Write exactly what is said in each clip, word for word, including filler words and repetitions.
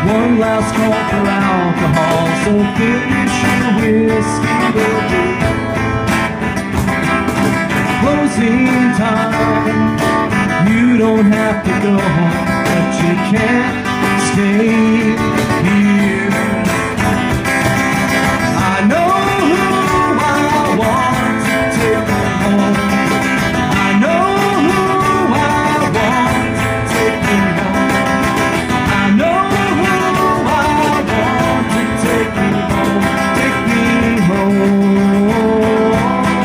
One last call for alcohol, so finish your whiskey, baby. Closing time, you don't have to go home, but you can't stay here. I know who I want to take me home. I know who I want to take me home. I know who I want to take me home. Take me home.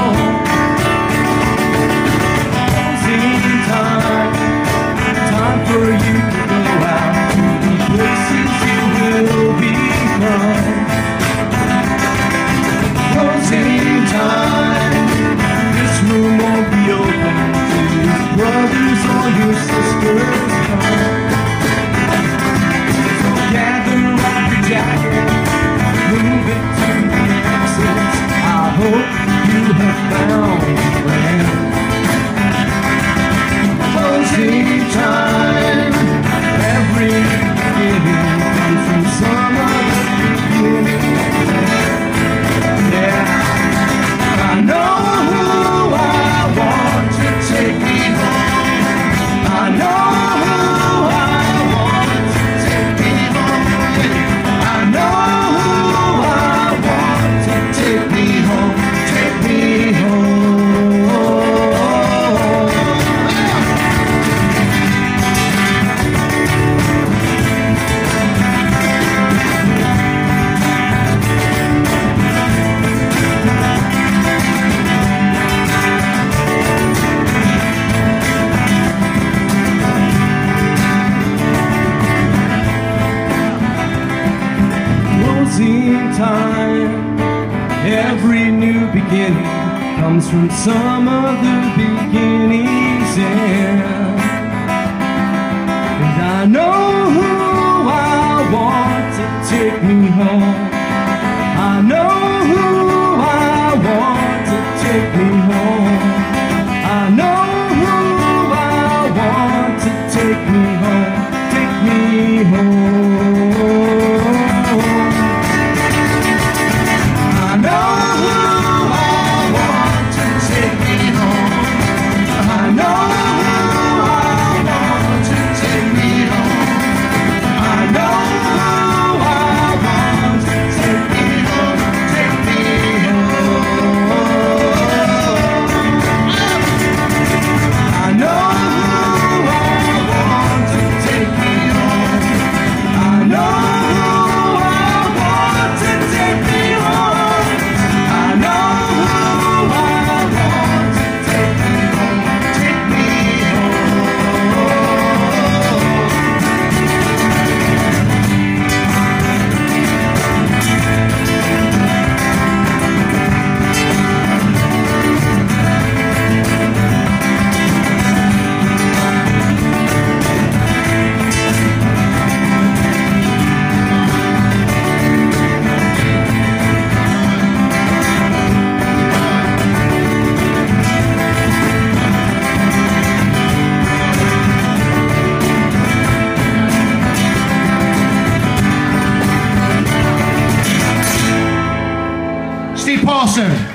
Closing time, time for you to go out to the places you will become. Closing time, this room won't be open till your brothers or your sisters come. So gather up your jacket, move it to the exits. I hope you have found a friend. Closing time, every beginning comes from some other beginning. Yeah, I know who I want to take me home. I know who I want to take me home. I know who I want to take me home. Take me home. Closing time, every new beginning comes from some other beginning's end. And I know who I want to take me home. I know who I want to take me home. I know who I want to take me home. Take me home. I know who I want to take me home. I know who I want to take me home. I know who I want to take me home. Take me home. I know who I want to take me home. I know who I want to take me home. I know who I want to take me home. Take me Paulson.